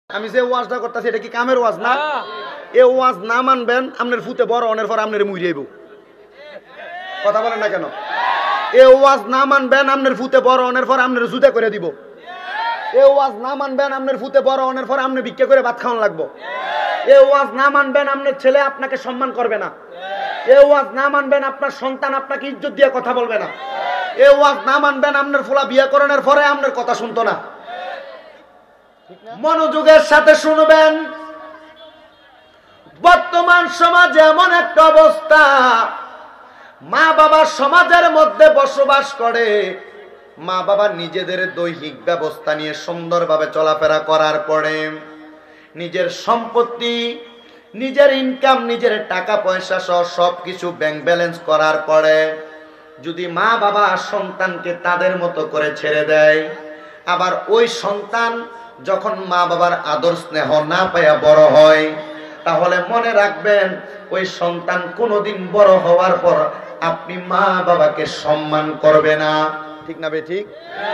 আমি যে ওয়াজটা করতেছি এটা কি কামের ওয়াজ না? এই ওয়াজ না মানবেন আপনার ফুতে বড় অনের পর আপনার মুইরাইব। কথা বলেন না কেন? এই ওয়াজ না মানবেন আপনার ফুতে বড় অনের পর আপনার জুতা করে দিব। এই ওয়াজ না মানবেন আপনার ফুতে বড় অনের পর আপনি ভিক্ষা করে ভাত খাওয়ান লাগবো। এই ওয়াজ না মানবেন আপনার ছেলে আপনাকে সম্মান করবে না। এই ওয়াজ না মানবেন আপনার সন্তান আপনাকে ইজ্জত দিয়ে কথা বলবে না। এই ওয়াজ না মানবেন আপনার ফুলা বিয়া করানোর পরে আপনার কথা শুনতো না। মনোযোগের সাথে শুনবেন। বর্তমান সমাজে এমন একটা অবস্থা, মা বাবা সমাজের মধ্যে বসবাস করে, মা বাবা নিজেদের দৈহিক ব্যবস্থা নিয়ে সুন্দরভাবে চলাফেরা করার পরে নিজের সম্পত্তি, নিজের ইনকাম, নিজের টাকা পয়সা সহ সবকিছু ব্যাংক ব্যালেন্স করার পরে যদি মা বাবা সন্তানকে তাদের মতো করে ছেড়ে দেয়, আবার ওই সন্তান যখন মা বাবার আদর স্নেহ না পায়া বড় হয়, তাহলে মনে রাখবেন ওই সন্তান কোনোদিন বড় হওয়ার পর আপনি মা বাবাকে সম্মান করবে না। ঠিক না বে ঠিক?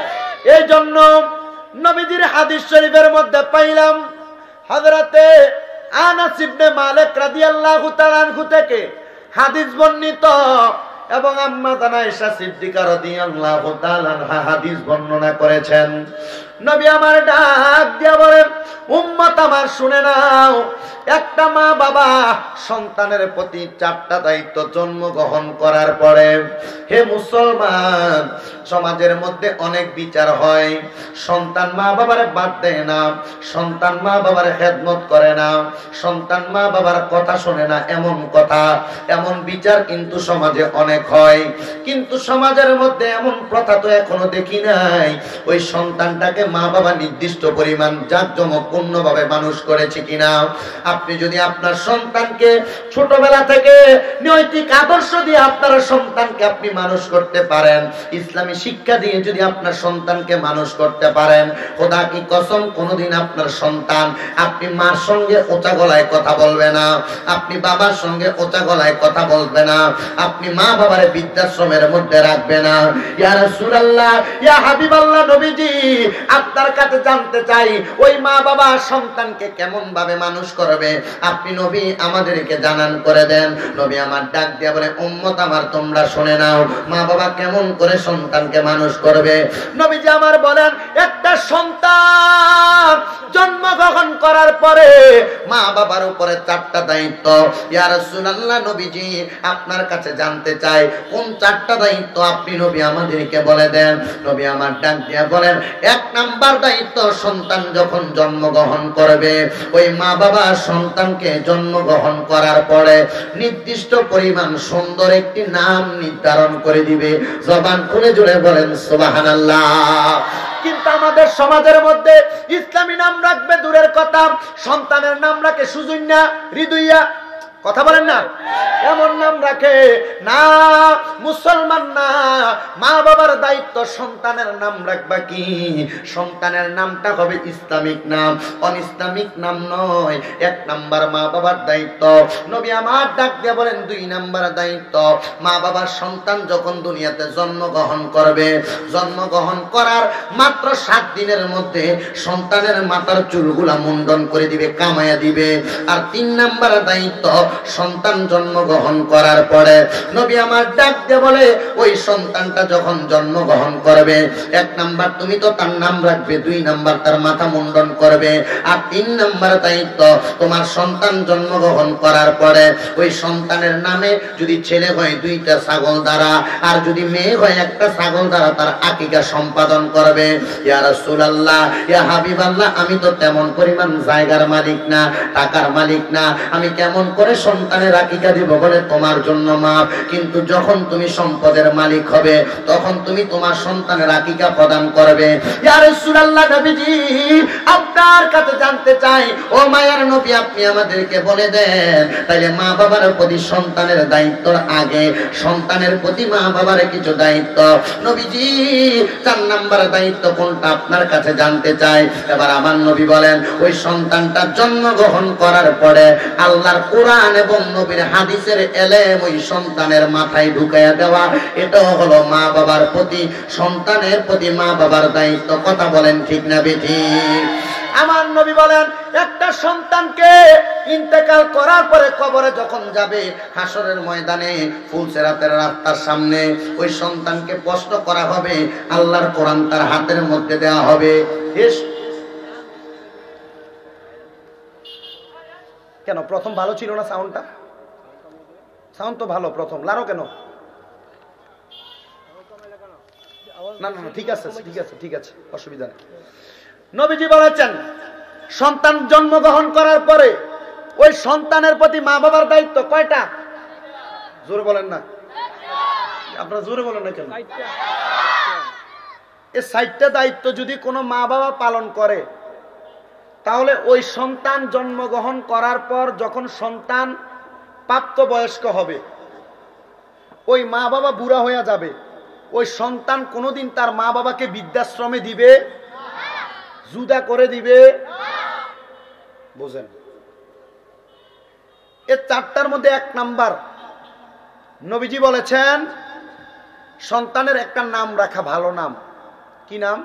এই জন্য নবীজির হাদিস শরীফের মধ্যে পাইলাম হযরতে আনাস ইবনে মালিক রাদিয়াল্লাহু তাআলা আনহু থেকে হাদিস বর্ণিত এবং আম্মা আয়েশা সিদ্দিকা রাদিয়াল্লাহু তাআলা আনহা হাদিস বর্ণনা করেছেন। নবী আমার ডাক দিয়া বলেন, উম্মত আমার শুনে নাও, একটা মা বাবা সন্তানের প্রতি 4টা দায়িত্ব জন্মগ্রহণ করার পরে। হে মুসলমান, সমাজের মধ্যে অনেক বিচার হয়, সন্তান মা বাবার বাদ দেয় না, সন্তান মা বাবার খেদমত করে না, সন্তান মা বাবার কথা শোনে না, এমন কথা, এমন বিচার কিন্তু সমাজে অনেক হয়। কিন্তু সমাজের মধ্যে এমন প্রথা তো এখনো দেখি নাই, ওই সন্তানটাকে মা বাবা নির্দিষ্ট পরিমাণ জাঁকজমকপূর্ণ ভাবে মানুষ করেছে কিনা। আপনি যদি আপনার সন্তানকে ছোটবেলা থেকে নৈতিক আদর্শ দিয়ে আপনার সন্তানকে আপনি মানুষ করতে পারেন, ইসলামী শিক্ষা দিয়ে যদি আপনার সন্তানকে মানুষ করতে পারেন, খোদা কি কসম কোনোদিন আপনার সন্তান আপনি মার সঙ্গে ওচা গলায় কথা বলবে না, আপনি বাবার সঙ্গে ওচা গলায় কথা বলবে না, আপনি মা বাবার বৃদ্ধাশ্রমের মধ্যে রাখবে না। ইয়া রাসূলুল্লাহ, ইয়া হাবিবাল্লাহ, নবীজি আপনার কাছে জানতে চাই ওই মা বাবা সন্তানকে কেমন ভাবে মানুষ করবে, আপনি নবী আমাদেরকে জানান করে দেন। নবী আমার ডাক দিয়া বলে, উম্মত আমার তোমরা শুনে নাও, মা বাবা কেমন করে সন্তানকে মানুষ করবে। নবীজি আমার বলেন, একটা সন্তান জন্মগ্রহণ করার পরে মা বাবার উপরে 4টা দায়িত্ব। ইয়া রাসূলুল্লাহ, নবীজি আপনার কাছে জানতে চাই কোন 4টা দায়িত্ব, আপনি নবী আমাদেরকে বলে দেন। নবী আমার ডাক দিয়া বলেন, 1 নাম্বার দায়িত্ব, সন্তান যখন জন্মগ্রহণ করবে, ওই মা বাবা সন্তানকে জন্মগ্রহণ করার পরে নির্দিষ্ট পরিমাণ সুন্দর একটি নাম নির্ধারণ করে দিবে। জবান খুলে জুড়ে বলেন সুবহানাল্লাহ। কিন্তু আমাদের সমাজের মধ্যে ইসলামী নাম রাখবে দূরের কথা, সন্তানের নাম রাখে সুজন্যা, হৃদয়া। কথা বলেন না? এমন নাম রাখে না, মুসলমান না। মা বাবার দায়িত্ব সন্তানের নাম রাখবা কি, সন্তানের নামটা হবে ইসলামিক নাম, অনইসলামিক নাম নয়। 1 নাম্বার মা বাবার দায়িত্ব। নবী আমার ডাক দিয়ে বলেন, 2 নাম্বার দায়িত্ব, মা বাবার সন্তান যখন দুনিয়াতে জন্মগ্রহণ করবে, জন্মগ্রহণ করার মাত্র 7 দিনের মধ্যে সন্তানের মাথার চুলগুলা মুন্ডন করে দিবে, কামাইয়া দিবে। আর 3 নাম্বার দায়িত্ব, সন্তান জন্মগ্রহণ করার পরে নবী আমার ডাক দিয়ে বলে, ওই সন্তানটা যখন জন্মগ্রহণ করবে, 1 নাম্বার তুমি তো তার নাম রাখবে, 2 নাম্বার তার মাথা মুন্ডন করবে, আর 3 নাম্বার দায়িত্ব, তোমার সন্তান জন্মগ্রহণ করার পরে ওই সন্তানের নামে যদি ছেলে হয় 2টা ছাগল দ্বারা, আর যদি মেয়ে হয় 1টা ছাগল দ্বারা তার আকিকা সম্পাদন করবে। ইয়া রাসূলুল্লাহ, ইয়া হাবিবাল্লাহ, আমি তো তেমন পরিমাণ জায়গার মালিক না, টাকার মালিক না, আমি কেমন করে সন্তানের আকিকা দিব? বলে, তোমার জন্য মাফ, কিন্তু যখন তুমি সম্পদের মালিক হবে তখন তুমি তোমার সন্তানের আকিকা প্রদান করবে। ইয়া রাসূলুল্লাহ, নবীজি আপনার কাছে জানতে চাই, ও মায়ার নবী আপনি আমাদেরকে বলে দেন, তাইলে মা বাবার প্রতি সন্তানের দায়িত্বর আগে সন্তানের প্রতি মা বাবার কিছু দায়িত্ব। নবীজি 4 নাম্বার দায়িত্ব কোনটা আপনার কাছে জানতে চাই। এবার আমার নবী বলেন, ওই সন্তানটা জন্মগ্রহণ করার পরে আল্লাহর কোরআন এবং নবীর হাদিসের এলেম ওই সন্তানের মাথায় ঢুকাইয়া দেওয়া, এটাও হলো মা বাবার প্রতি, সন্তানের প্রতি মা বাবার দায়িত্ব। কথা বলেন ঠিক না বেঠিক? আমার নবী বলেন একটা সন্তানকে ইন্তেকাল করার পরে কবরে যখন যাবে, হাসরের ময়দানে ফুলসিরাতের রাস্তার সামনে ওই সন্তানকে প্রশ্ন করা হবে, আল্লাহর কোরআন তার হাতের মধ্যে দেওয়া হবে। কেন প্রথম ভালো ছিল না সাউন্ডটা? সাউন্ড তো ভালো প্রথম, লারো কেন? না না ঠিক আছে ঠিক আছে ঠিক আছে, অসুবিধা নেই। নবীজি বলেছেন সন্তান জন্মগ্রহণ করার পরে ওই সন্তানের প্রতি মা বাবার দায়িত্ব কয়টা? জোরে বলেন না, আপনারা জোরে বলেন না কেন? এই ৬০টা দায়িত্ব যদি কোনো মা বাবা পালন করে, তাহলে ওই সন্তান জন্মগ্রহণ করার পর যখন সন্তান প্রাপ্তবয়স্ক হবে, ওই মা বাবা বুড়া হয়ে যাবে, ওই সন্তান কোনোদিন তার মা বাবাকে বৃদ্ধাশ্রমে দিবে, জুদা করে দিবে, বুঝেন? এর ৪টার মধ্যে ১ নাম্বার নবীজি বলেছেন সন্তানের একটা নাম রাখা, ভালো নাম। কি নাম?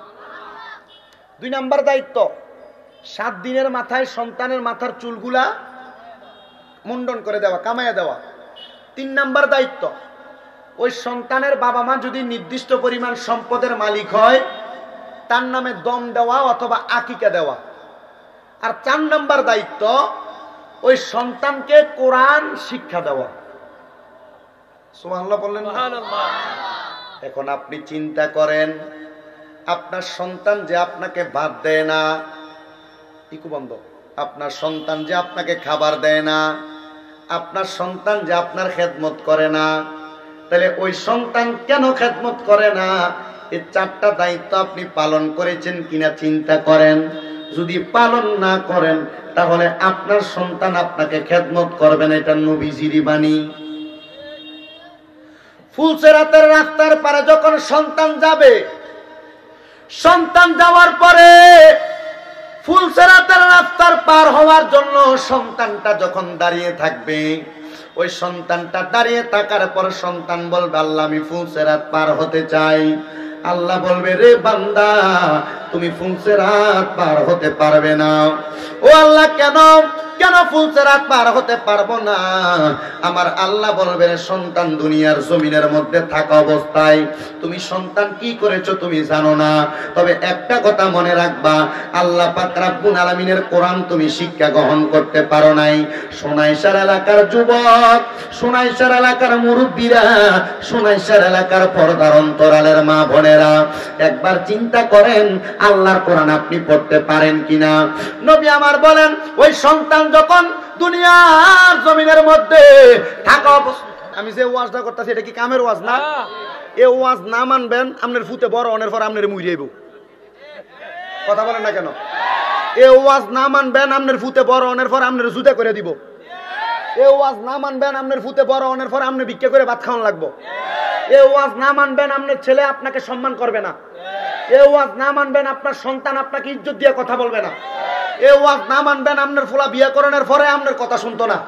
২ নাম্বার দায়িত্ব ৭ দিনের মাথায় সন্তানের মাথার চুলগুলা মুন্ডন করে দেওয়া, কামাইয়া দেওয়া। ৩ নাম্বার দায়িত্ব ওই সন্তানের বাবা মা যদি নির্দিষ্ট পরিমাণ সম্পদের মালিক হয়, তার নামে দম দেওয়া অথবা আকিকা দেওয়া। আর ৪ নাম্বার দায়িত্ব ওই সন্তানকে কোরআন শিক্ষা দেওয়া। সুবহানাল্লাহ বললেন না? এখন আপনি চিন্তা করেন, আপনার সন্তান যে আপনাকে ভাত দেয় না, ইকু বন্ধ, আপনার সন্তান যে আপনাকে খাবার দেয় না, আপনার সন্তান যে আপনার খেদমত করে না, তাহলে ওই সন্তান কেন খেদমত করে না? এই ৪টা দায়িত্ব আপনি পালন করেছেন কিনা চিন্তা করেন। যদি পালন না করেন তাহলে আপনার সন্তান আপনাকে খেদমত করবে না, এটা নবীজির বাণী। ফুলসিরাতের রাস্তার পারে যখন সন্তান যাবে, সন্তান যাওয়ার পরে ফুলসিরাতের রাস্তার পার হওয়ার জন্য সন্তানটা যখন দাঁড়িয়ে থাকবে, ওই সন্তানটা দাঁড়িয়ে থাকার পর সন্তান বলবে আল্লাহ আমি ফুলসিরাত পার হতে চাই। আল্লাহ বলবে রে বান্দা তুমি ফুলসিরাত পার হতে পারবে না। ও আল্লাহ কেন কেন ফুলসিরাত পার হতে পারবো না? আমার আল্লাহ বলবে সন্তান দুনিয়ার জমিনের মধ্যে থাকা অবস্থায় তুমি সন্তান কি করেছো তুমি জানো না, তবে একটা কথা মনে রাখবা, আল্লাহ পাক রব্বুল আলামিনের কোরআন তুমি শিক্ষা গ্রহণ করতে পারো নাই। সোনাইশার এলাকার যুবক, সোনাইশার এলাকার মুরব্বীরা, সোনাইশার এলাকার পর্দার অন্তরালের মা বোনেরা, একবার চিন্তা করেন আল্লাহর কোরআন আপনি পড়তে পারেন কিনা। নবী আমার বলেন ওই সন্তান যখন দুনিয়ার জমিনের মধ্যে থাকা অবস্থা, আমি যে ওয়াজটা করতেছি এটা কি কামের ওয়াজ না? এই ওয়াজ না মানবেন আপনার ফুতে বড় অনের পর আপনার মুই যাইব। কথা বলেন না কেন? এই ওয়াজ না মানবেন আপনার ফুতে বড় অনের পর আপনার জুতা করে দিব। এই ওয়াজ না মানবেন আপনার ফুতে বড় অনের পর আপনি ভিক্ষা করে ভাত খাওয়ান লাগবো। এই ওয়াজ না মানবেন আপনার ছেলে আপনাকে সম্মান করবে না। এই ওয়াজ না মানবেন আপনার সন্তান আপনাকে ইজ্জত দিয়ে কথা বলবে না। এই ওয়াজ না মানবেন আপনার ফুলা বিয়ে করানোর পরে আপনার কথা শুনতো না।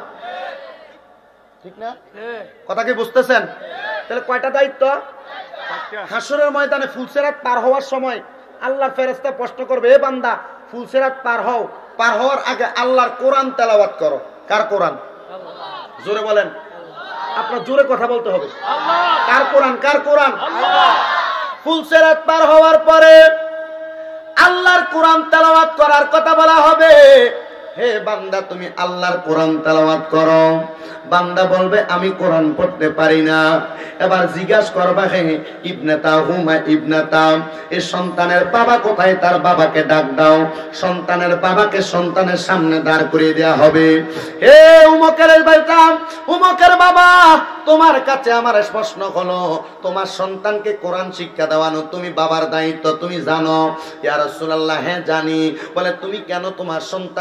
ঠিক না? কথা কি বুঝতেছেন? তাহলে কয়টা দায়িত্ব? হাসরের ময়দানে ফুলসিরাত পার হওয়ার সময় আল্লাহর ফেরেশতা প্রশ্ন করবে, এ বান্দা ফুলসিরাত পার হও, পার হওয়ার আগে আল্লাহর কোরআন তেলাওয়াত করো। কার কোরআন? জোরে বলেন, আপনার জোরে কথা বলতে হবে। কার কোরআন? কার কোরআন? ফুলসিরাত পার হওয়ার পরে আল্লাহর কোরআন তেলাওয়াত করার কথা বলা হবে। হে বান্দা তুমি আল্লাহর কোরআন তেলাওয়াত করো। বান্দা বলবে আমি কোরআন পড়তে পারি না। এবার জিজ্ঞাসা করবা হে ইবনাতা হুমা ইবনাতা, এই সন্তানের বাবা কোথায়? তার বাবাকে ডাক দাও। সন্তানের বাবাকে সন্তানের সামনে দাঁড় করিয়ে দেওয়া হবে। হে উমকের বেটা, উমকের বাবা, তোমার কাছে আমার প্রশ্ন হলো, তোমার সন্তানকে কোরআন শিক্ষা দেওয়ানো তুমি বাবার দায়িত্ব, তুমি জানো? ইয়া রাসূলুল্লাহ হ্যাঁ জানি। বলে তুমি কেন তোমার সন্তানকে কোরআন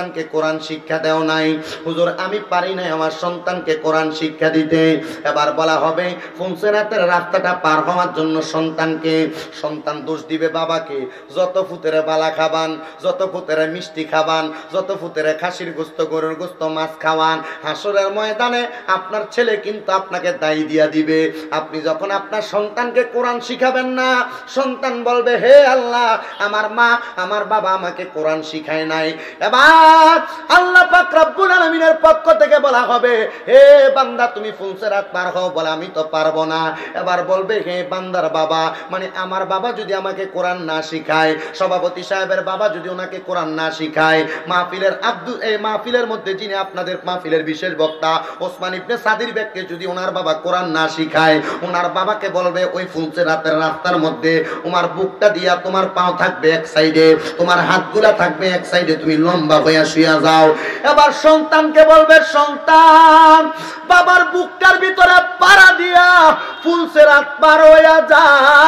কোরআন শিক্ষা দেও নাই। হুজুর আমি পারি নাই আমার সন্তানকে কোরআন শিক্ষা দিতে। এবার বলা হবে ফুলসেরাতের রাস্তাটা পার হওয়ার জন্য সন্তানকে, সন্তান দোষ দিবে বাবাকে, যত ফুতেরে বালা খাবান, যত ফুতেরে মিষ্টি খাবান, যত ফুতেরে খাসির গোস্ত, গরুর গোস্ত, মাছ খাওয়ান, হাসরের ময়দানে আপনার ছেলে কিন্তু আপনাকে দায়ী দিয়া দিবে। আপনি যখন আপনার সন্তানকে কোরআন শিখাবেন না, সন্তান বলবে হে আল্লাহ আমার মা আমার বাবা আমাকে কোরআন শিখায় নাই। এবার আল্লাহ পাক রব্বুল আলামিনের পক্ষ থেকে বলা হবে হে বান্দা তুমি ফুলসেরাত পার হও। বলে আমি তো পারবো না। এবার বলবে হে বান্দার বাবা, মানে আমার বাবা যদি আমাকে কোরআন না শিখায়, সভাপতি সাহেবের বাবা যদি ওনাকে কোরআন না শিখায়, মাহফিলের এই মাহফিলের মধ্যে যিনি আপনাদের মাহফিলের বিশেষ বক্তা ওসমান ইবনে সাদির ব্যাগকে যদি ওনার বাবা কোরআন না শিখায়, ওনার বাবাকে বলবে ওই ফুলসেরাতের রাস্তার মধ্যে তোমার বুকটা দিয়া তোমার পাও থাকবে এক সাইডে, তোমার হাতগুলা থাকবে এক সাইডে, তুমি লম্বা হইয়া শুয়া যাও। এবার সন্তানকে বলবে সন্তান বাবার বুকটার ভিতরে পাড়া দিয়া ফুলসেরাত পার হইয়া যা।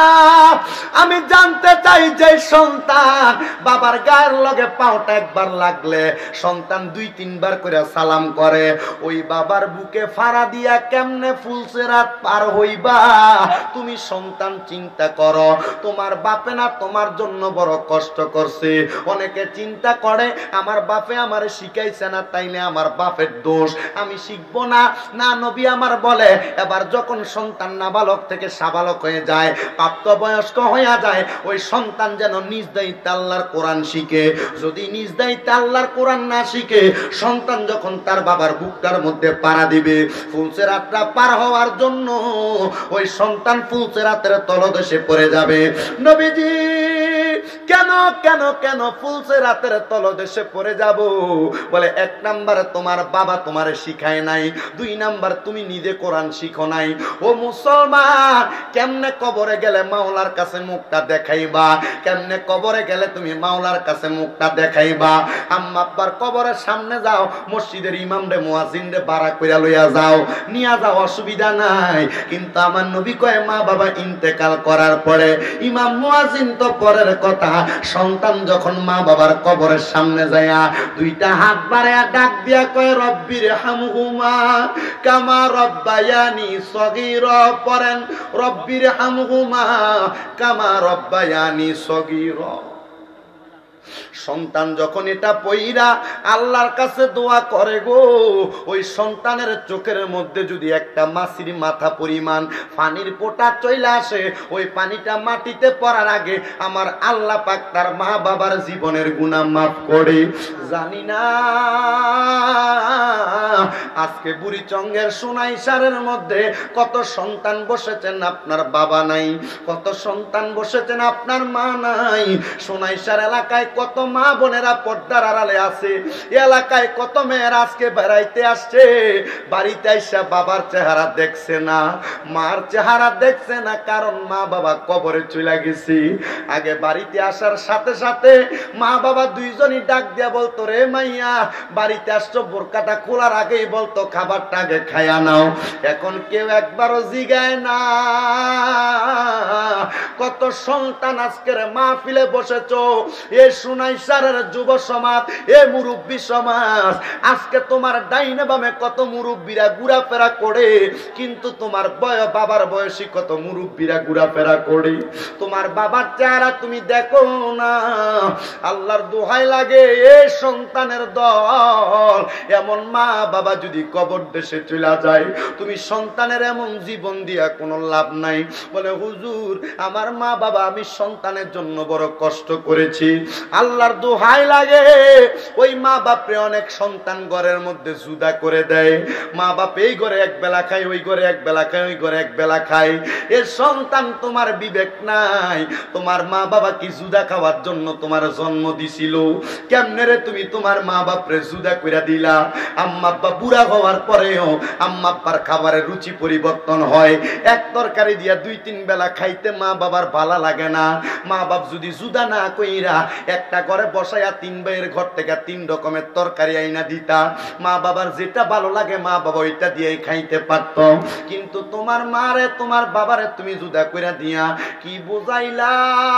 আমি জানতে চাই যে সন্তান বাবার গায়ের লগে পাওটা একবার লাগলে সন্তান 2-3 বার করে সালাম করে, ওই বাবার বুকে ফাড়া দিয়া কেমনে ফুলসেরাত পার হইবা? তুমি সন্তান চিন্তা করো, তোমার বাপে না তোমার জন্য বড় কষ্ট করছে। অনেকে চিন্তা করে আমার বাপে আমারে শিখাইছে না, তাইলে আমার বাপের দোষ, আমি শিখবো না। না, নবী আমার বলে এবার যখন সন্তান নাবালক থেকে সাবালক হয়ে যায়, প্রাপ্তবয়স্ক হয়ে যায়, ওই সন্তান যেন নিজ দায়িত্বে আল্লাহর কোরআন শিখে। যদি নিজ দায়িত্বে আল্লাহর কোরআন না শিখে, সন্তান যখন তার বাবার বুকটার মধ্যে পাড়া দিবে ফুলসেরাতটা পার হওয়ার জন্য, ওই সন্তান ফুলসেরাতের তলদেশে পড়ে যাবে। নবীজি কেন কেন কেন ফুলসেরাতের তলদেশে পড়ে যাব? বলে 1 নাম্বারে তোমার বাবা তোমারে শিখায় নাই, 2 নাম্বার তুমি নিজে কোরআন শিখো নাই। ও মুসলমান, কেমনে কবরে গেলে মাওলার কাছে মুখটা দেখাইবা? কেমনে কবরে গেলে তুমি মাওলার কাছে মুখটা দেখাইবা? আম্মা আব্বার কবরের সামনে যাও, মসজিদের ইমাম রে মুয়াজ্জিন রে বাড়া কইরা লইয়া যাও, নিয়া যাও, অসুবিধা নাই। কিন্তু আমার নবী কয় মা বাবা ইন্তেকাল করার পরে ইমাম মুয়াজ্জিন তো পরের কথা, সন্তান যখন মা বাবার কবরের সামনে যায়া 2টা হাত বাড়ায়া ডাক দিয়া কয় রব্বির হামহুমা কামা রব্বায়ানি সগীরা, পড়েন রব্বির হামহুমা কামা রব্বায়ানি সগীরা। সন্তান যখন এটা পইরা আল্লাহর কাছে দোয়া করে গো, ওই সন্তানের চোখের মধ্যে যদি একটা মাছির মাথা পরিমাণ পানির ফোঁটা চলে আসে, ওই পানিটা মাটিতে পড়ার আগে আমার আল্লাহ পাক তার মা বাবার জীবনের গুনাহ মাফ করে। জানি না আজকে বুড়িচঙ্গের সোনাইসারের মধ্যে কত সন্তান বসেছেন আপনার বাবা নাই, কত সন্তান বসেছেন আপনার মা নাই। সোনাইসার এলাকায় কত মা বোনেরা পর্দার আড়ালে আছে, এলাকায় কত মেয়েরা আজকে বেড়াইতে আসছে, বাড়িতে এসে বাবার চেহারা দেখছে না, মার চেহারা দেখছে না, কারণ মা বাবা কবরে চলে গেছে। আগে বাড়িতে আসার সাথে সাথে মা বাবা দুইজনই ডাক দিয়া বলতো রে মাইয়া বাড়িতে আসছো, বোরকাটা খোলার আগেই বলতো খাবারটা আগে খায়া নাও। এখন কেউ একবারও জিগায় না। কত সন্তান আজকের মাহফিলে বসেছো, এ সোনাইসারের যুব সমাজ, এ মুরব্বী সমাজ, আজকে তোমার ডাইনে বামে কত মুরব্বীরা ঘোরাফেরা করে, কিন্তু তোমার বাবার বয়সী কত মুরব্বীরা ঘোরাফেরা করে, তোমার বাবার চেহারা তুমি দেখো না। আল্লাহর দোহাই লাগে এ সন্তানের দল, এমন মা বাবা যদি কবর দেশে চলে যায়, তুমি সন্তানের এমন জীবন দিয়া কোনো লাভ নাই। বলে হুজুর আমার মা বাবা, আমি সন্তানের জন্য বড় কষ্ট করেছি। আল্লাহর দোহাই লাগে ওই মা বাপরে অনেক সন্তান ঘরের মধ্যে জুদা করে দেয়। মা বাপ এই ঘরে এক বেলা খায়, ওই ঘরে এক বেলা খায়, ওই ঘরে এক বেলা খায়। এর সন্তান তোমার বিবেক নাই। তোমার মা বাবা কি জুদা খাওয়ার জন্য তোমার জন্ম দিছিল? কেমনে রে তুমি তোমার মা বাপরে জুদা কইরা দিলা? আম্মা আব্বা বুড়া হওয়ার পরেও আম্মা আব্বার খাবারের রুচি পরিবর্তন হয়। এক তরকারি দিয়া 2-3 বেলা খাইতে মা বাবার ভালো লাগে না। মা বাপ যদি জুদা না কইরা একটা ঘরে বসাইয়া 3 ভাইয়ের ঘর থেকে 3 রকমের তরকারি আইনা দিতা। মা বাবার যেটা ভালো লাগে মা বাবা ওইটা দিয়েই খাইতে পারত। কিন্তু তোমার মারে তোমার বাবারে তুমি জুদা কইরা দিয়া কি বুঝাইলা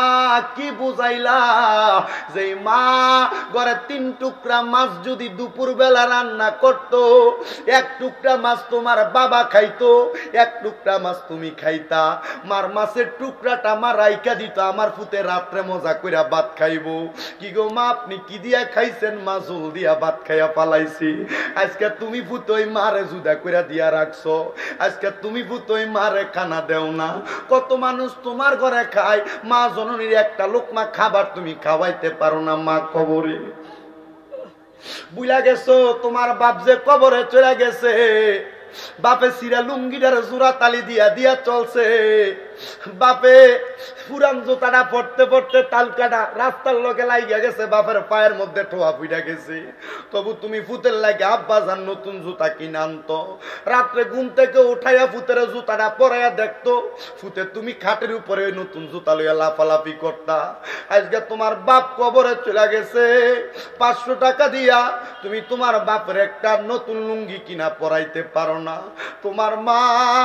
যে মা ঘরে 3 টুকরা মাছ যদি দুপুর বেলা রান্না করত, 1 টুকরা মাছ তোমার বাবা খাইতো, 1 টুকরা মাছ তুমি খাইতা। মার মাছের টুকরাটা আমার রাইকা দিত, আমার ফুতে রাত্রে মজা কইরা ভাত খাইবো। কি গো মা আপনি কি দিয়া খাইছেন? মা ঝোল দিয়া ভাত খাইয়া পালাইছি। আজকে তুমি ফুতোই মারে জুদা কইরা দিয়া রাখছো, আজকে তুমি ফুতোই মারে খানা দেও না। কত মানুষ তোমার ঘরে খায়, মা জননীর একটা লোকমা খাবার তুমি খাওয়াইতে পারো না। মা কবরে বুইলা গেছো, তোমার বাপ যে কবরে চলে গেছে, বাপে সিরা লুঙ্গিটার জোড়া তালি দিয়া দিয়া চলছে। বাপে পুরান জুতাটা পড়তে পড়তে তালকাটা রাস্তার লোকে লাগিয়া গেছে, বাপের পায়ের মধ্যে ঠোয়া ফুইটা গেছে। তবু তুমি ফুতের লাগে আব্বা যান নতুন জুতা কিনে আনতো। রাত্রে ঘুম থেকে উঠাইয়া ফুতের জুতাটা পরাইয়া দেখতো, ফুতে তুমি খাটের উপরে ওই নতুন জুতা লইয়া লাফালাফি করতা। আজকে তোমার বাপ কবরে চলে গেছে, 500 টাকা দিয়া তুমি তোমার বাপের একটা নতুন লুঙ্গি কিনা পরাইতে পারো না। তোমার মা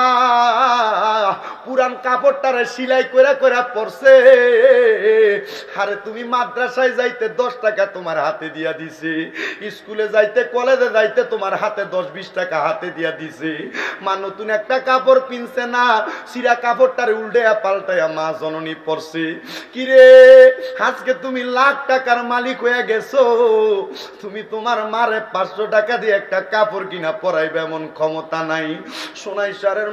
পুরান কাপড়টারে সিলাই করে করে পরছে। আরে তুমি মাদ্রাসায় যাইতে 10 টাকা তোমার হাতে দিয়া দিছে, স্কুলে যাইতে কলেজে যাইতে তোমার হাতে 10-20 টাকা হাতে দিয়া দিছে। মা নতুন একটা কাপড় কিনছে না, সিরা কাপড়টারে উল্টাইয়া পাল্টাইয়া মা জননী পরছে। কিরে আজকে তুমি লাখ টাকার মালিক হয়ে গেছো, তুমি তোমার মারে 500 টাকা দিয়ে একটা কাপড় কিনা পরাইবে এমন ক্ষমতা নাই। সোনাইশারের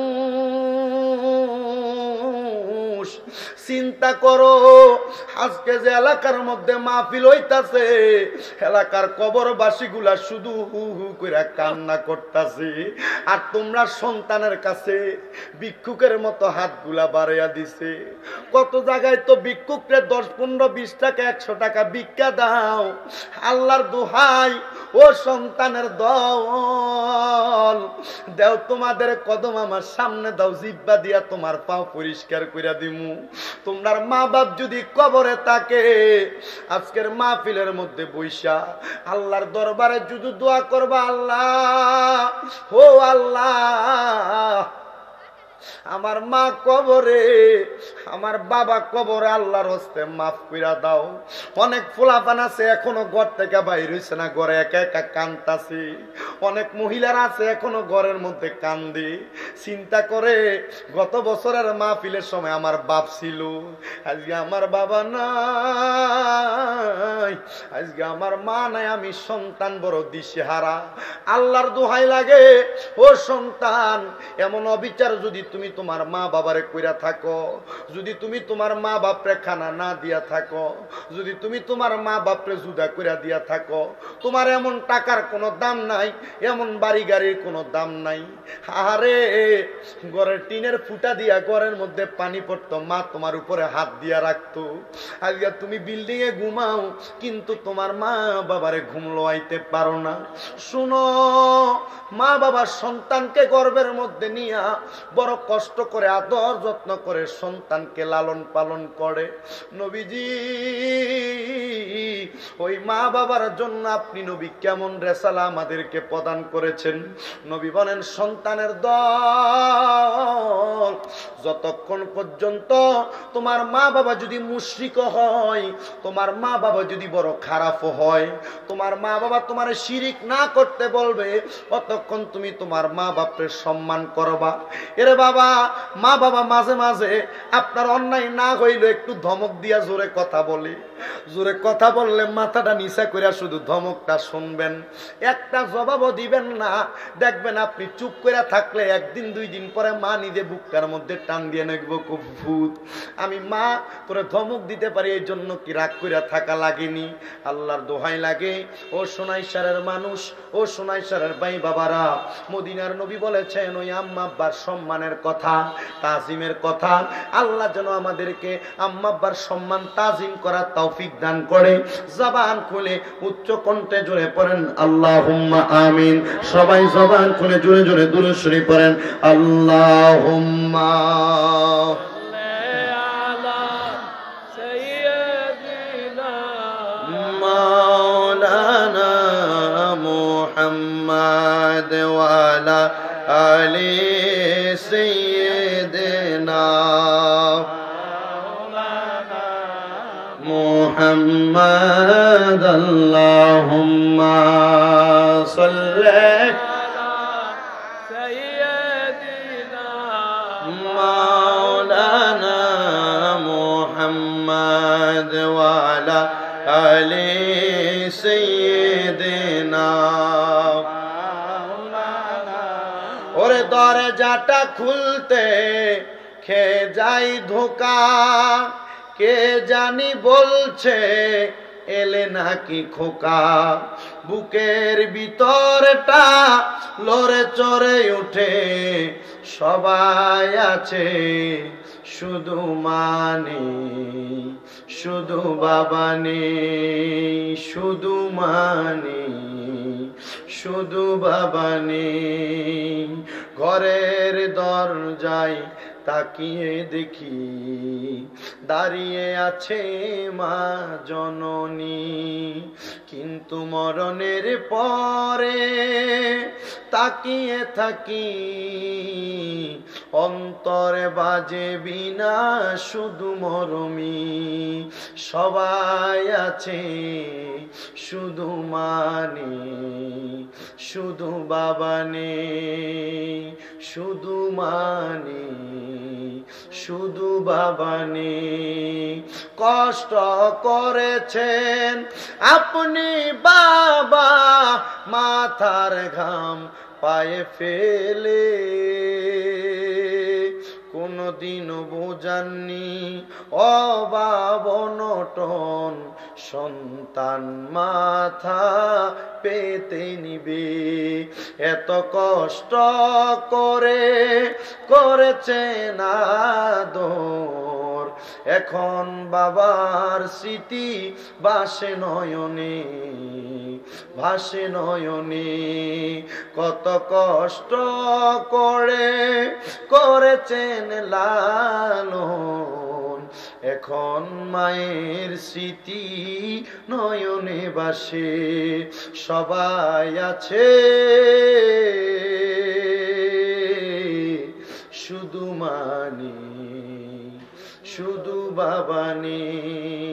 মানুষ চিন্তা করো, আজকে যে এলাকার মধ্যে মাহফিল হইতাছে, এলাকার কবরবাসী গুলা শুধু হু হু করে কান্না করতেছে, আর তোমরা সন্তানের কাছে ভিক্ষুকের মতো হাতগুলা বাড়াইয়া দিছে। কত জায়গায় তো ভিক্ষুকরে 10, 15, 20 টাকা 100 টাকা ভিক্ষা দাও। আল্লাহর দোহাই ও সন্তানের দল দেও, তোমাদের কদম আমার সামনে দাও, জিব্বা দিয়া তোমার পাও পরিষ্কার কইরা দিমু। তোমার মা বাপ যদি কবরে থাকে, আজকের মাহফিলের মধ্যে বইসা আল্লাহর দরবারে যদি দোয়া করবা, আল্লাহ ও আল্লাহ আমার মা কবরে, আমার বাবা কবরে, আল্লাহর হস্তে মাফ কইরা দাও। অনেক ফুলাপান আছে এখনো ঘর থেকে বাইর হইছে না, ঘরে একা একা কান্তাছে। অনেক মহিলারা আছে এখনো ঘরের মধ্যে কান্দে, চিন্তা করে গত বছরের মাহফিলের সময় আমার বাপ ছিল, আজকে আমার বাবা নাই, আজকে আমার মা নাই, আমি সন্তান বড় দিশেহারা। আল্লাহর দোহাই লাগে ও সন্তান, এমন অবিচার যদি তুমি তোমার মা বাবারে কইরা থাকো, যদি তুমি তোমার মা বাপরে খানা না দিয়া থাকো, যদি তুমি তোমার মা বাপরে জুদা কইরা দিয়া থাকো, তোমার এমন টাকার কোনো দাম নাই, এমন বাড়ি গাড়ির কোনো দাম নাই। আরে ঘরের টিনের ফুটা দিয়া ঘরের মধ্যে পানি পড়তো, মা তোমার উপরে হাত দিয়া রাখতো। আজকে তুমি বিল্ডিং এ ঘুমাও, কিন্তু তোমার মা বাবারে ঘুম লোয়াইতে পারো না। শুনো, মা বাবা সন্তানকে গর্ভের মধ্যে নিয়া বড় কষ্ট করে আদর যত্ন করে সন্তানকে লালন পালন করে। নবীজি ওই মা বাবার জন্য আপনি নবী কেমন রেসালা আমাদেরকে প্রদান করেছেন। নবী বলেন, সন্তানের দল যতক্ষণ পর্যন্ত তোমার মা বাবা যদি মুশরিক হয়, তোমার মা বাবা যদি বড় খারাপ হয়, তোমার মা বাবা তোমার শিরিক না করতে বলবে, অতক্ষণ তুমি তোমার মা বাপের সম্মান করবা। এরে বাবা, মা বাবা মাঝে মাঝে আপনার অন্যায় না হইলে একটু ধমক দিয়া জোরে কথা বলে, জোরে কথা বললে মাথাটা নিচা কইরা শুধু ধমকটা শুনবেন, একটা জবাবও দিবেন না। দেখবেন আপনি চুপ করে থাকলে 1 দিন 2 দিন পরে মা নিজে বুকটার মধ্যে টান দিয়ে নেব, খুব ভূত, আমি মা তোরে ধমক দিতে পারি, এই জন্য কি রাগ কইরা থাকা লাগেনি? আল্লাহর দোহাই লাগে ও সোনাইশারের মানুষ, ও সোনাইশারের ভাই বাবারা, মদিনার নবী বলেছেন ওই আম্মা আব্বার সম্মানের কথা, তাজিমের কথা। আল্লাহ যেন আমাদেরকে আম্মা আব্বার সম্মান তাজিম করার তৌফিক দান করে। জবান খুলে উচ্চ কণ্ঠে জোরে পড়েন আল্লাহুম্মা আমিন। সবাই জবান খুলে জোরে জোরে দুরূদ শরীফ পড়েন আল্লাহুম্মা। আলা সাইয়্যিদিনা আলি সাইয়্যিদিনা মুহাম্মাদ আল্লাহুম্মা সাল্লি মাওলানা মুহাম্মাদ ওয়া আলা আলি সাইয়্যিদিনা। ওরে দরজাটা খুলতে খেয়ে যাই ধোকা, কে জানি বলছে এলে নাকি খোকা। বুকের ভিতরটা লড়ে চড়ে উঠে, সবাই আছে শুধু মানি, শুধু বাবা নেই, শুধু মানি, শুধু বাবা নেই। ঘরের দরজায় তাকিয়ে দেখি, দাঁড়িয়ে আছে মা জননী। কিন্তু মরণের পরে তাকিয়ে থাকি, অন্তরে বাজে বিনা শুধু মরমি। সবাই আছে শুধু মানি, শুধু বাবা নেই, শুধু মানি, শুধু বাবা নেই। কষ্ট করেছেন আপনি বাবা, মাথার ঘাম পায়ে ফেলে, কোনদিনও বোঝাননি অভাব অনটন সন্তান মাথা পেতে নিবে। এত কষ্ট করে করেছেন আদর, এখন বাবার স্মৃতি ভাসে নয়নে, ভাসে নয়নে। কত কষ্ট করে করেছেন লালন, এখন মায়ের স্মৃতি নয়নে ভাসে। সবাই আছে শুধু মানি, শুধু বাবা নেই।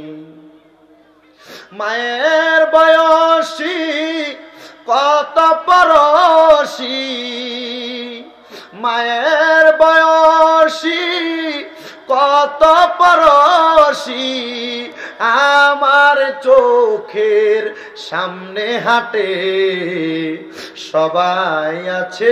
মায়ের বয়সী কত পরশি, মায়ের বয়সী কত পরশি, আমার চোখের সামনে হাঁটে। সবাই আছে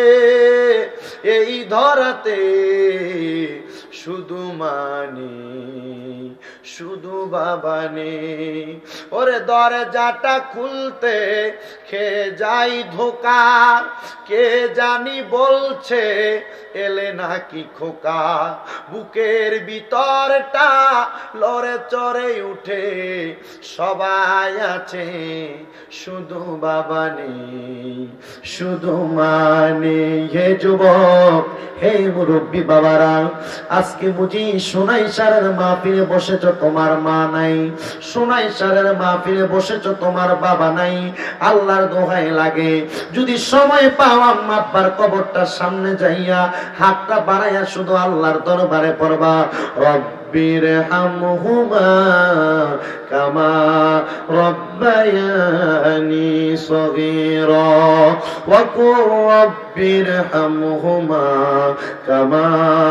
এই ধরাতে শুধু মানি, শুধু বাবা নেই। ওরে দরজাটা খুলতে খেয়ে যাই ধোকা, কে জানি বলছে এলে নাকি খোকা। বুকের ভিতরটা লড়ে চড়ে উঠে, সবাই আছে শুধু বাবা নেই, শুধু মানে। হে যুবক, হে মুরব্বী বাবারা, আজকে বুঝি সোনাই সারের মাহফিলে বসেছ, তোমার মা নাই। সোনাই সারের মাহফিলে বসেছ, তোমার বাবা নাই। আল্লাহর দোহাই লাগে, যদি সময় পাও আম্মা আব্বার কবরটার সামনে যাইয়া হাতটা বাড়াইয়া শুধু আল্লাহর দরবারে পড়বা, রব্বিরহামহুমা কামা রব্বায়ানি সগীরা ওয়া কুর রব্বিরহামহুমা কামা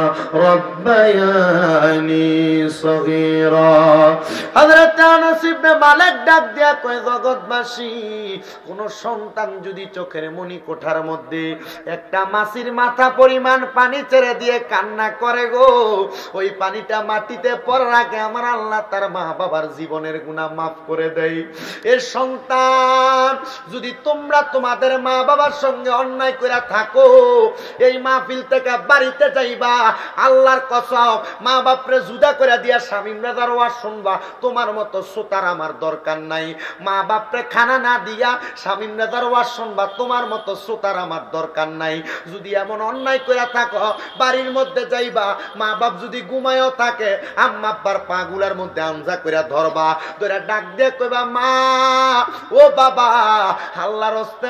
রব্বায়ানি সগীরা। হযরত আনাস ইবনে মালিক ডাক দিয়া কয়, জগৎবাসী, কোন সন্তান যদি চোখের মনি কোঠার মধ্যে একটা মাছির মাথা পরিমাণ পানি ছেড়ে দিয়ে কান্না করে গো, ওই পানিটা মাটিতে পড়ার আগে আমার আল্লাহ তার মা বাবার জীবনের গুনাহ মাফ করে দেয়। এর সন্তান, যদি তোমরা তোমাদের মা বাবার সঙ্গে অন্যায় করে থাকো, এই মাহফিল থেকে বাড়িতে যাইবা, আল্লাহর কসম মা বাপরে জুদা করে দিয়া স্বামী মেজার ওয়াজ শুনবা। তোমার মতো শ্রোতার আমার দরকার নাই। মা বাপরে খানা না দিয়া স্বামী মেজার ওয়াজ শুনবা, তোমার মতো শ্রোতার আমার দরকার নাই। যদি এমন অন্যায় করে থাকো, বাড়ির মধ্যে যাইবা, মা বাপ যদি ঘুমায়ও থাকে, আম্মা আব্বার পা গুলার মধ্যে আমজা করে ধরবা, ধরে ডাক দিয়ে কইবা, মা ও বাবা, আল্লাহর হস্তে মাপ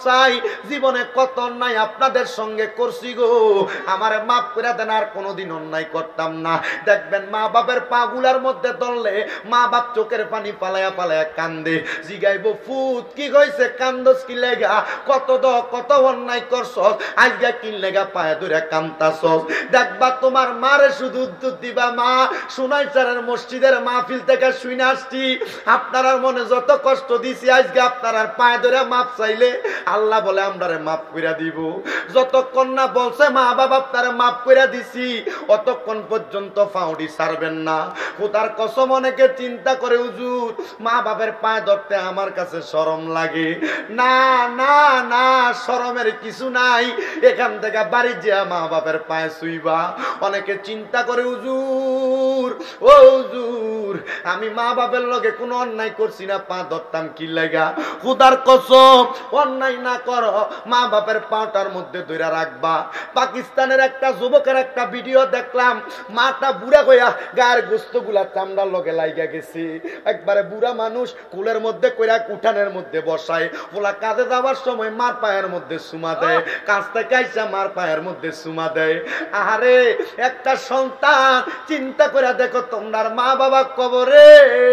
চাই, জীবনে কত অন্যায় আপনাদের সঙ্গে করছি গো, আমারে মাফ করে দেন, আর কোনোদিন অন্যায় করতাম না। দেখবেন মা বাপের পাগুলার মধ্যে ধরলে মা বাপ চোখের পানি পালায়া পালায়া কান্দে, জিগাইব ফুত কি হইছে, কান্দস কি লেগা, কত অন্যায় করছস, আজকে কি লেগা পায়ে ধরে কান্দাছস। দেখবা তোমার মারে শুধু উত্তর দিবা, মা সোনাইছারের মসজিদের মাহফিল থেকে শুনে আসছি, আপনার মনে যত কষ্ট দিছি, আজকে আপনার পায়ে ধরে মাপ চাইলে আল্লাহ বলে আমরারে মাফ কইরা দিব। যতক্ষণ না বলছে মা বাবা আপনারে মাফ কইরা দিছি, অতক্ষণ পর্যন্ত ফাউডি ছাড়বেন না। খোদার কসম অনেকে চিন্তা করে হুজুর মা বাপের পায়ে ধরতে আমার কাছে শরম লাগে। না না না, শরমের কিছু নাই, এখান থেকে বাড়ি যা মা বাপের পায়ে শুইবা। অনেকে চিন্তা করে হুজুর ও হুজুর আমি মা বাপের লগে কোনো অন্যায় করছি না, পা ধরতাম কি লাগা। খোদার কসম অন্যায় না করো, মা বাপের পাটার মধ্যে ধরে রাখবা। পাকিস্তানের একটা যুবকের একটা ভিডিও দেখলাম, মাটা বুড়া হইয়া গায়ের গোস্তগুলা চামড়ার লগে লাইগা গেছে, একবারে বুড়া মানুষ কুলের মধ্যে কইরা উঠানের মধ্যে বসায়, ওলা কাজে যাওয়ার সময় মার পায়ের মধ্যে সুমা দেয়, কাজ থেকে আইসা মার পায়ের মধ্যে সুমা দেয়। আরে একটা সন্তান চিন্তা করে দেখো, তোমার মা বাবা কবরে,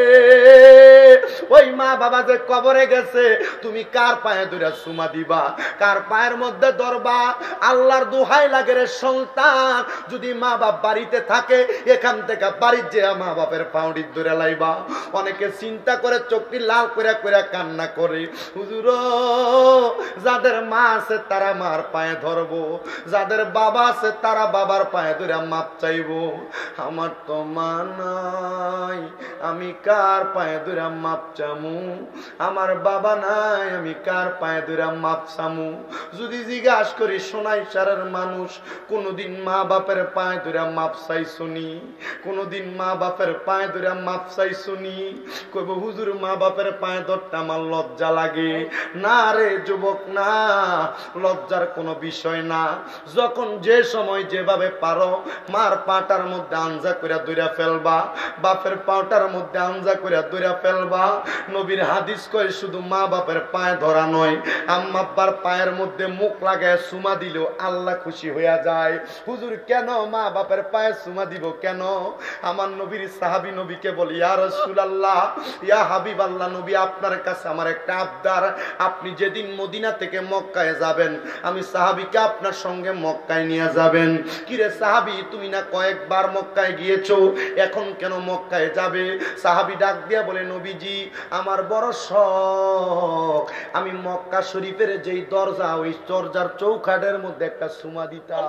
ওই মা বাবা যে কবরে গেছে, তুমি কার পায়ে ধরে সুমা দিবা, কার পায়ের মধ্যে ধরবা? আল্লাহর দোহাই লাগে রে সন্তান, যদি মা বাপ বাড়িতে থাকে এখান থেকে বাড়ির যে মা বাপের পাউডি ধরে লাইবা। অনেকে চিন্তা করে চোখটি লাল করে করে কান্না করে, হুজুর যাদের মা আছে তারা মার পায়ে ধরবো, যাদের বাবা আছে তারা বাবার পায়ে ধরে মাপ চাইবো। আমার তো মা নাই, আমি কার পায়ে ধরে মাপ চামু, আমার বাবা নাই, আমি কার পায়ে ধরে মাপ চামু। যদি জিজ্ঞাসা করি সোনাইছারের মানুষ কোনদিন মা বাপের পায়ে ধরে মাপ চাইছুনি, কোনদিন মা বাপের পায়ে ধরে মাপ চাইছুনি? কইব হুজুর মা বাপের পায়ে ধরতে আমার লজ্জা লাগে। না রে যুবক না, লজ্জার কোনো বিষয় না। যখন যে সময় যেভাবে পারো মার পাটার মধ্যে আঞ্জা করে ধরে ফেলবা, বাপের পাটার মধ্যে আঞ্জা করে ধরে ফেলবা। নবীর হাদিস কয় শুধু মা বাপের পায়ে ধরা নয়, আম্মা আব্বার পায়ের মধ্যে মুখ লাগায় সুমা দিলেও আল্লাহ খুশি হইয়া যায়। হুজুর কেন মা বাপের পায়ে সুমা দিব কেন? আমার নবীর সাহাবী নবীকে বলি, ইয়া রাসূলুল্লাহ, ইয়া হাবিবাল্লাহ নবী, আপনার কাছে আমার একটা আবদার, আপনি যেদিন মদিনা থেকে মক্কায় যাবেন আমি সাহাবীকে আপনার সঙ্গে মক্কায় নিয়ে যাবেন। কিরে সাহাবী, তুমি না কয়েকবার মক্কায় গিয়েছো, এখন কেন মক্কায় যাবে? সাহাবী ডাক দিয়া বলে, নবীজি আমার বড় শখ, আমি মক্কা শরীফের যেই দরজা, ওই দরজার চৌখাটের মধ্যে একটা সুমা দিতাম।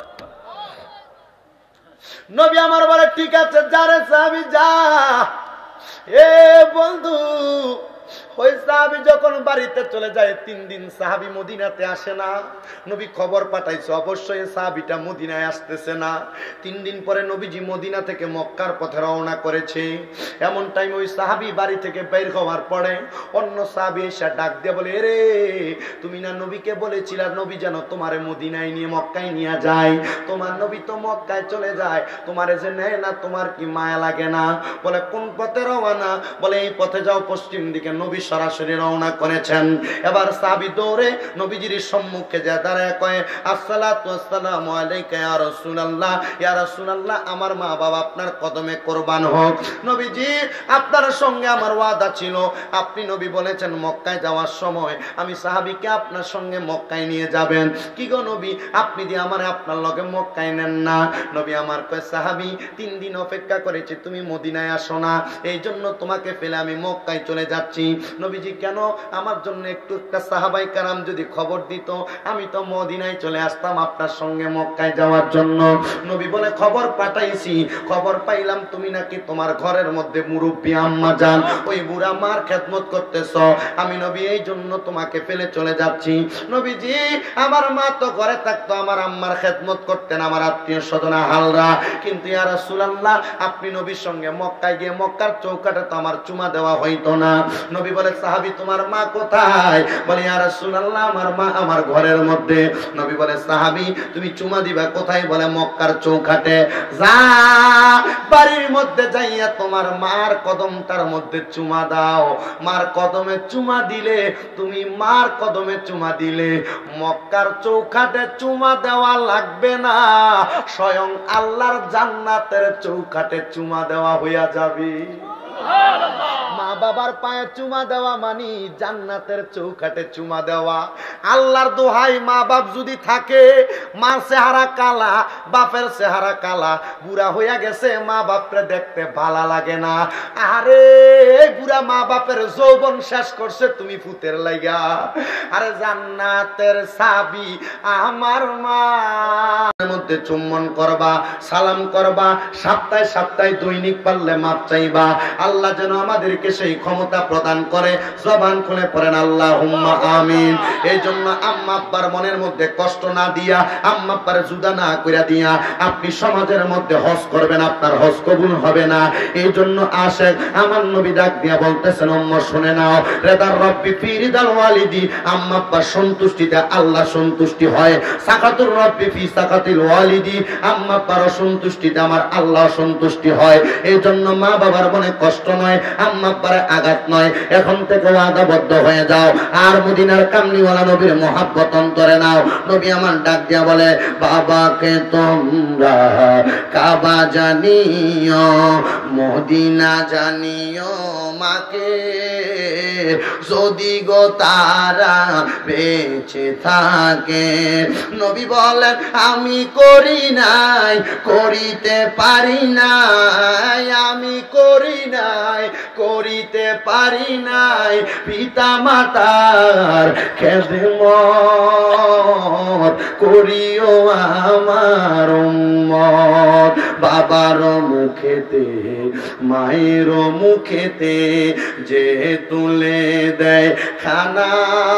নবী আমার বলে, ঠিক আছে যারে সাহাবী যা। এ বন্ধু, ওই সাহাবী যখন বাড়িতে চলে যায় 3 দিন সাহাবী মদিনাতে আসে না। নবী খবর পাঠাইছে অবশ্যই সাহাবীটা মদিনায় আসতেছে না। 3 দিন পরে নবীজি মদিনা থেকে মক্কার পথে রওনা করেছে। এমন টাইম ওই সাহাবী বাড়ি থেকে বের হওয়ার পরে অন্য সাহাবী এসে ডাক দিয়ে বলে, রে তুমি না নবীকে বলেছিলা নবী যেন তোমারে মদিনায় নিয়ে মক্কায় নিয়ে যায়, তোমার নবী তো মক্কায় চলে যায়, তোমারে যে নেয় না, তোমার কি মায়া লাগে না? বলে কোন পথে রওনা? বলে এই পথে যাও পশ্চিম দিকে। নবী সরাসরি রওনা করেছেন। এবার সাহাবী দৌড়ে নবীজির সম্মুখে যা দাঁড়ায় কয়, আসসালাতু ওয়াসসালামু আলাইকা ইয়া রাসূলুল্লাহ, ইয়া রাসূলুল্লাহ আমার মা বাবা আপনার কদমে কুরবান হোক। নবীজি আপনার সঙ্গে আমার ওয়াদা ছিল, আপনি নবী বলেছেন মক্কায় যাওয়ার সময় আমি সাহাবীকে আপনার সঙ্গে মক্কায় নিয়ে যাবেন। কি গো নবী, আপনি দিয়ে আমারে আপনার লগে মক্কায় নেন না? নবী আমার কয়, সাহাবী 3 দিন অপেক্ষা করেছি তুমি মদিনায় আসো না, এই জন্য তোমাকে ফেলে আমি মক্কায় চলে যাচ্ছি। নবীজি কেন? আমার জন্য একটু একটা সাহাবাই কারাম যদি খবর দিত, আমি তো মদিনায় চলে আসতাম আপনার সঙ্গে মক্কায় যাওয়ার জন্য। নবী বলে, খবর পাঠাইছি, খবর পাইলাম তুমি নাকি তোমার ঘরের মধ্যে মুরব্বী আম্মা যান, ওই বুড়া মার খেদমত করতেছ, আমি নবী এই জন্য তোমাকে ফেলে চলে যাচ্ছি। নবীজি আমার মা তো ঘরে থাকতো, আমার আম্মার খেদমত করতেন আমার আত্মীয় স্বজন হালরা, কিন্তু ইয়া রাসূলুল্লাহ আপনি নবীর সঙ্গে মক্কায় গিয়ে মক্কার চৌকাটে তো আমার চুমা দেওয়া হইতো না। নবী বলে সাহাবী তোমার মা কোথায়? বলে ইয়া রাসূলুল্লাহ আমার মা আমার ঘরের মধ্যে। নবী বলে সাহাবী তুমি চুমা দিবা কোথায়? বলে মক্কার চৌখাটে। যা বাড়ির মধ্যে যাইয়া তোমার মার কদমটার মধ্যে চুমা দাও। মার কদমে চুমা দিলে তুমি মার কদমে চুমা দিলে মক্কার চৌখাটে চুমা দেওয়া লাগবে না, স্বয়ং আল্লাহর জান্নাতের চৌখাটে চুমা দেওয়া হইয়া যাবে। মা বাবার পায়ে চুমা দেওয়া মানি জান্নাতের চৌখাটে চুমা দেওয়া। আল্লাহর দোহাই মা বাপ যদি থাকে, মা চেহারা কালা বাপের চেহারা কালা, বুড়া হইয়া গেছে মা বাপরে দেখতে ভালো লাগে না। আরে বুড়া মা বাপের যৌবন শেষ করছে তুমি ফুতের লাগা। আরে জান্নাতের চাবি আমার মা মধ্যে চুম্বন করবা, সালাম করবা, সপ্তাহে সপ্তাহে দৈনিক পারলে মাপ চাইবা। আল্লাহ যেন আমাদেরকে সেই ক্ষমতা প্রদান করে। জবান খুলে পড়েন আল্লাহুম্মা আমিন। এই জন্য আম্মা আব্বার মনের মধ্যে কষ্ট না দিয়া, আম্মা আব্বার জুদা না কইরা দিয়া আপনি সমাজের মধ্যে হজ করবেন, আপনার হজ কবুল হবে না। এই জন্য আশেক আমার নবী ডাক দিয়া বলতেছেন উম্মত শুনে নাও, রেদার রব্বি ফি রিদাল ওয়ালিদি, আম্মা আব্বার সন্তুষ্টিতে আল্লাহ সন্তুষ্টি হয়। সাকাতুর রব্বি ফি সাকাতিল ওয়ালিদি, আম্মা আব্বার সন্তুষ্টিতে আমার আল্লাহ সন্তুষ্টি হয়। এই জন্য মা বাবার মনে কষ্ট নয়, আম্মা আব্বার আঘাত নয়, এখন থেকে ওয়াদাবদ্ধ হয়ে যাও আর মদিনার কামলিওয়ালা নবীর মহাব্বত অন্তরে নাও। নবী আমার ডাক দিয়া বলে বাবাকে তোমরা কাবা জানিও, মদিনা জানিও, মাকে যদি গো তারা বেঁচে থাকে। নবী বলেন আমি করি নাই, করিতে পারি নাই, আমি করি নাই, করিতে পারি নাই পিতা মাতার খেদমত, করিও আমার উম্মত। বাবার মুখেতে মায়ের মুখেতে যে তুলে দেয় খানা,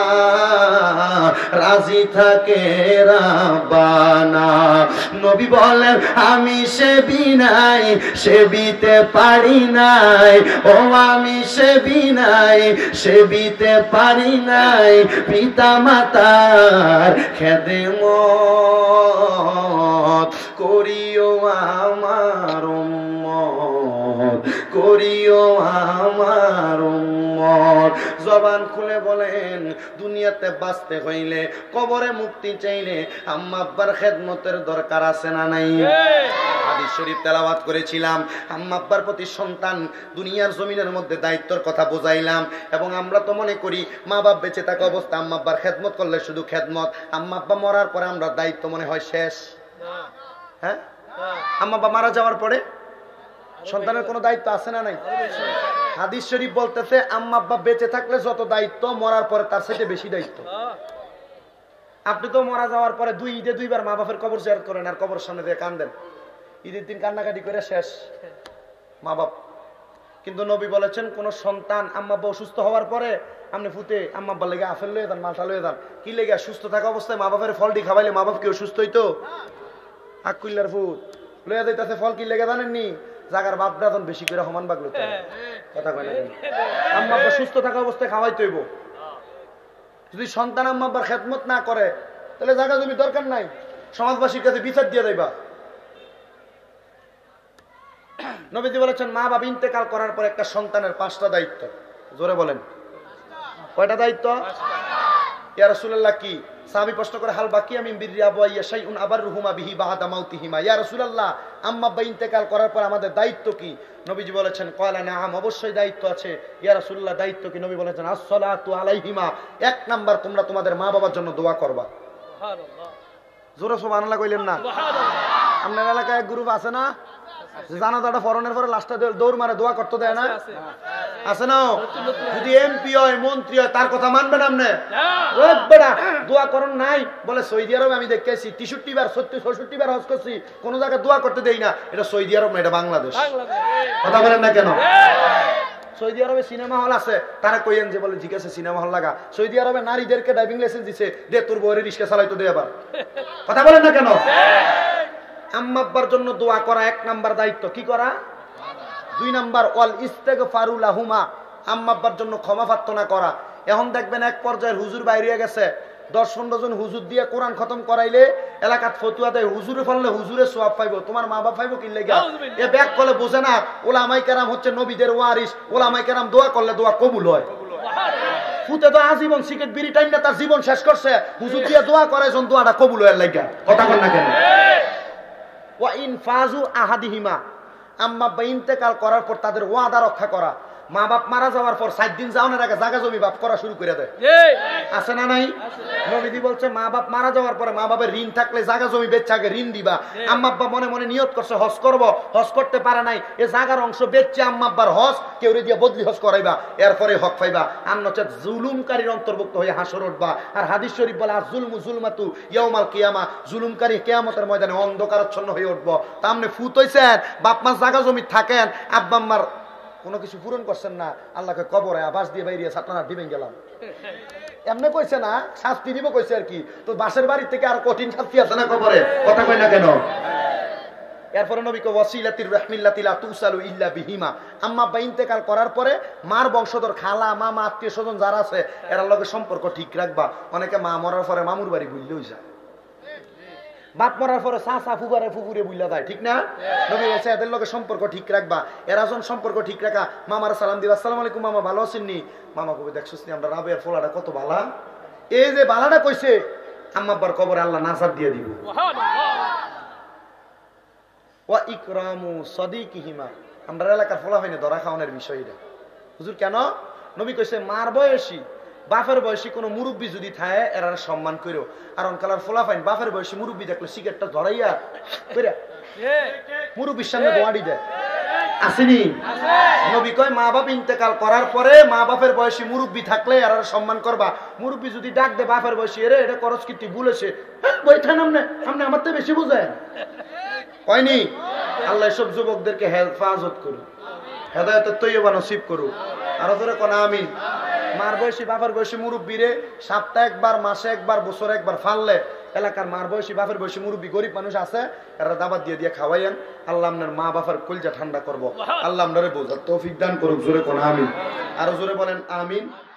রাজি থাকে রাব্বানা। নবী বলেন আমি সেবি নাই, সেবিতে পারি নাই, ও আমি সেবি নাই, সেবিতে পারি নাই পিতা মাতার খেদমত, করিও আমার উম্মত, করিও আমার উম্মত। জবান খুলে বলেন দুনিয়াতে বাঁচতে হইলে, কবরে মুক্তি চাইলে আম্মা আব্বার খেদমতের দরকার আছে না নাই? হাদিস শরীফ তেলাওয়াত করেছিলাম, আম্মা আব্বার প্রতি সন্তান দুনিয়ার জমিনের মধ্যে দায়িত্বের কথা বোঝাইলাম। এবং আমরা তো মনে করি মা বাপ বেঁচে থাকা অবস্থা আম্মা আব্বার খেদমত করলে শুধু খেদমত, আম্মা আব্বা মরার পরে আমরা দায়িত্ব মনে হয় শেষ। হ্যাঁ, আম্মা আব্বা মারা যাওয়ার পরে সন্তানের কোনো দায়িত্ব আছে না নাই? হাদিস শরীফ বলতেছে আম্মা আব্বা বেঁচে থাকলে যত দায়িত্ব, মরার পরে তার সাথে বেশি দায়িত্ব। আপনি তো মারা যাওয়ার পরে ঈদে দুইবার মা বাপের কবর জিয়ারত করেন আর কবর সামনে দিয়ে কান্দেন, ঈদের দিন কান্নাকাটি করে শেষ মা বাপ। কিন্তু নবী বলেছেন কোন সন্তান আম্মা আব্বা অসুস্থ হওয়ার পরে আপনি ফুটে আম্মা আব্বার লেগে আপেল লয়ে যান, মালটা লয়ে যান, কি লেগে সুস্থ থাকা অবস্থায় মা বাপের ফলটি খাওয়াইলে মা বাপ কি অসুস্থ হইতো? আকুল্লার ফুট লইয়া যাইতেছে ফল কি লেগে জানেননি? জাগার বাপ দাদন বেশি করে সমান বাগলো কথা কয় না। আম্মা আব্বা সুস্থ থাকা অবস্থায় খাওয়াইতে হইব। যদি সন্তান আম্মা আব্বার খেদমত না করে তাহলে জায়গা জমি দরকার নাই, সমাজবাসীর কাছে বিচার দিয়ে দেবা। নবীজি বলেছেন মা বাবা ইন্তেকাল করার পর একটা সন্তানের 5টা দায়িত্ব। জোরে বলেন কয়টা দায়িত্ব? ইয়া রাসূলুল্লাহ কি? সাহাবী প্রশ্ন করে হাল বাকি আমি বিররি আবওয়াইয়া শাইউন আবাররুহুমা বিহি বাদা মাউতিহিমা। ইয়া রাসূলুল্লাহ আম্মা আব্বা ইন্তেকাল করার পর আমাদের দায়িত্ব কি? নবীজি বলেছেন ক্বালা নাআম, অবশ্যই দায়িত্ব আছে। ইয়া রাসূলুল্লাহ দায়িত্ব কি? নবী বলেছেন আসসালাতু আলাইহিমা, 1 নাম্বার তোমরা তোমাদের মা বাবার জন্য দোয়া করবা। সুবহানাল্লাহ, জোরে সুবহানাল্লাহ কইলেন না? সুবহানাল্লাহ। আপনার এলাকায় এক গ্রুপ আছে না জানাজাটা ফরনের পরে লাস্টে দৌড় মারে দোয়া করতে দেয় না? আছে না? যদি এমপি হয় মন্ত্রী হয় তার কথা মানবেন আপনি? দোয়া করেন নাই বলে সৌদি আরবে আমি দেখেছি 63 বার 66 বার হজ করছি, কোন জায়গায় দোয়া করতে দেই না। এটা সৌদি আরব না, এটা বাংলাদেশ। কথা বলেন না কেন? সৌদি আরবে সিনেমা হল আছে, তারা কইেন যে বলে জিজ্ঞাসা সিনেমা হল লাগা। সৌদি আরবে নারীদেরকে ড্রাইভিং লাইসেন্স দিছে, দে তোর বউরে রিক্সা চালাইতো দে আবার। কথা বলেন না কেন? আম্মা আব্বার জন্য দোয়া করা 1 নাম্বার দায়িত্ব। কি করা? 2 নাম্বার ওয়াল ইস্তিগফারু লাহুমা, আম্মা আব্বার জন্য ক্ষমা প্রার্থনা করা। এখন দেখবেন এক পর্যায়ের হুজুর বাইরে গেছে, 10-15 জন হুজুর দিয়ে কোরআন খতম করাইলে এলাকাত ফতুয়া দেয়, হুজুরে ফললে হুজুরে সওয়াব পাইবো, তোমার মা বাপ পাইবো কি লাগা? এ ব্যাক করলে বোঝে না ওলামায়ে কেরাম হচ্ছে নবীদের ওয়ারিস, ওলামায়ে কেরাম দোয়া করলে দোয়া কবুল হয়। ফুতে তো আজীবন সিগারেট বিড়ি টাইম না তার জীবন শেষ করছে, হুজুর দিয়ে দোয়া করাইছেন দোয়াটা কবুল হওয়ার লাগা। কথা বল না কেন? ওয়া ইন ফাজু আহাদিহিমা, আম্মা আব্বা ইন্তেকাল করার পর তাদের ওয়াদা রক্ষা করা। মা বাপ মারা যাওয়ার পর 7 দিন যাওয়ার আগে জায়গা জমি বাপ করা শুরু করে দেয়, আছে না নাই? নবীজি বলছে মা বাপ মারা যাওয়ার পরে মা বাপের ঋণ থাকলে জায়গা জমি বেচে আগে ঋণ দিবা। আম্মা আব্বা মনে মনে নিয়ত করছে হজ করব, হজ করতে পারে নাই, এ জায়গার অংশ বেচছে আম্মা আব্বার হজ কেউ দিয়ে বদলি হজ করাইবা, এরপরে হক পাইবা। আর নচেত জুলুমকারীর অন্তর্ভুক্ত হয়ে হাসর উঠবা। আর হাদিস শরীফ বলে আয-যুলমু যুলমাতু ইয়াউমাল কিয়ামা, জুলুমকারী কিয়ামতের ময়দানে অন্ধকারাচ্ছন্ন হয়ে উঠবো। তামনে ফুত হইছেন, বাপ মা জায়গা জমি থাকেন, আব্বা আম্মার কোনো কিছু পূরণ করছেন না, আল্লাহকে কবরে আবাস দিয়ে বাইরে সাতনা দিবেন গেলাম, এমনি কইছে না, শাস্তি দিব কইছে আর কি। তো বাসের বাড়ি থেকে আর কঠিন শাস্তি আছে না কবরে? কথা কই না কেন? এরপরে নবী কয় ওয়াসিলাতির রাহমিল্লাতি লা তুসালু ইল্লা বিহিমা, আম্মা আব্বা ইন্তেকাল করার পরে মার বংশধর খালা মামা আত্মীয় স্বজন যারা আছে এর লগে সম্পর্ক ঠিক রাখবা। অনেকে মা মরার পরে মামুর বাড়ি বুঝলে হইছে, বাপ মরার পরে চাচা ফুবারে ফুপুরে বুঝলা যায়, ঠিক না? নবী বলছে এদের লগে সম্পর্ক ঠিক রাখবা। এরা যখন সম্পর্ক ঠিক রাখা, মামার সালাম দিবা, আসসালামু আলাইকুম মামা, ভালো আছেন নি? মামা কবে দেখছিস আমরা রাবেয়ার ফলাটা কত বালা, এই যে বালাটা কইছে আম্মা আব্বার কবরে আল্লাহ নাজাত দিয়ে দিব। ওয়া ইকরামু সাদিকিহিমা, আমরা এলাকার ফলা হয়নি ধরা খাওয়ানোর বিষয়টা। হুজুর কেন? নবী কইছে মার বয়সী বাপের বয়সী কোন মুরব্বী যদি থাকে এরা সম্মান করো। আর অনকালার ফলা ফাইন বাপের বয়সী মুরব্বী দেখলে সিগারেটটা ধরাইয়া মুরব্বীর সামনে দোয়াড়ি দেয়, আসেনি? নবী কয় মা বাপ ইন্তেকাল করার পরে মা বাপের বয়সী মুরব্বী থাকলে এরা সম্মান করবা। মুরব্বী যদি ডাক দে বাপের বয়সী, এরে এটা করস কি তুই বলেছে, বইটা নামনে আপনি আমার তো বেশি বুঝেন হয়নি। আল্লাহ সব যুবকদেরকে হেফাজত করুন, হেদায়েতের তৈয়বা নসিব করুন। আরো ধরে কোন আমিন। মার বয়সী বাপের বয়সী মুরব্বীরে সপ্তাহে একবার, মাসে একবার, বছরে একবার ফাললে এলাকার মার বয়সী বাপের বয়সী মুরব্বী গরিব মানুষ আছে এরা দাবাত দিয়ে দিয়ে খাওয়াইয়েন। আল্লাহ আপনার মা বাবার কলজা ঠান্ডা করবো, আল্লাহ আপনারে বোঝার তৌফিক দান করুক। জোরে কোন আমিন। আরো জোরে বলেন আমিন।